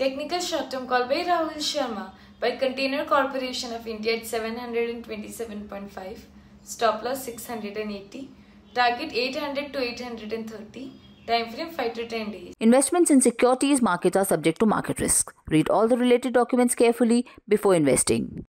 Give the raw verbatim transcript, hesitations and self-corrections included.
Technical short term call by Rahul Sharma by Container Corporation of India at seven hundred twenty-seven point five. Stop loss six hundred eighty. Target eight hundred to eight hundred thirty. Time frame five to ten days. Investments in securities markets are subject to market risk. Read all the related documents carefully before investing.